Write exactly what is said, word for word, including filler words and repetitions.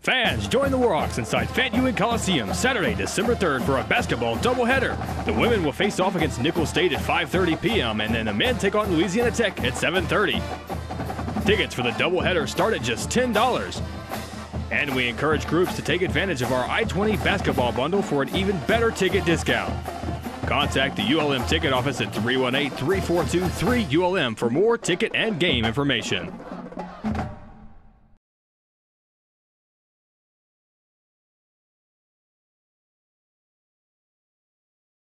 Fans, join the Warhawks inside Fat Ewing Coliseum Saturday, December third for a basketball doubleheader. The women will face off against Nicholls State at five thirty p m and then the men take on Louisiana Tech at seven thirty. Tickets for the doubleheader start at just ten dollars. And we encourage groups to take advantage of our I twenty basketball bundle for an even better ticket discount. Contact the U L M ticket office at three one eight, three four two, three U L M for more ticket and game information.